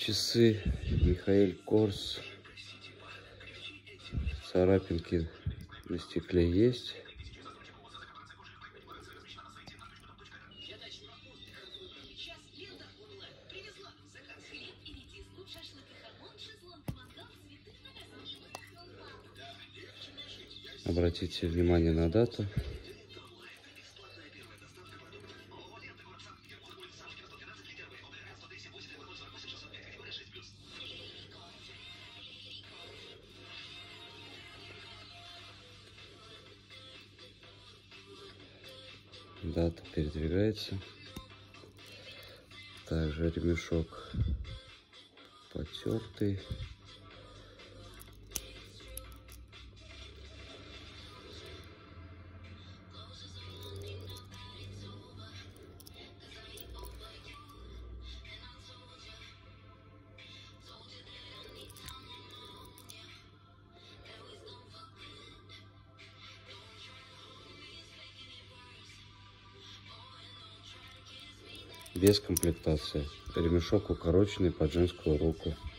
Часы Михаэль Корс. Царапинки на стекле есть. Обратите внимание на дату. Дата передвигается. Также ремешок потертый. Без комплектации. Ремешок укороченный под женскую руку.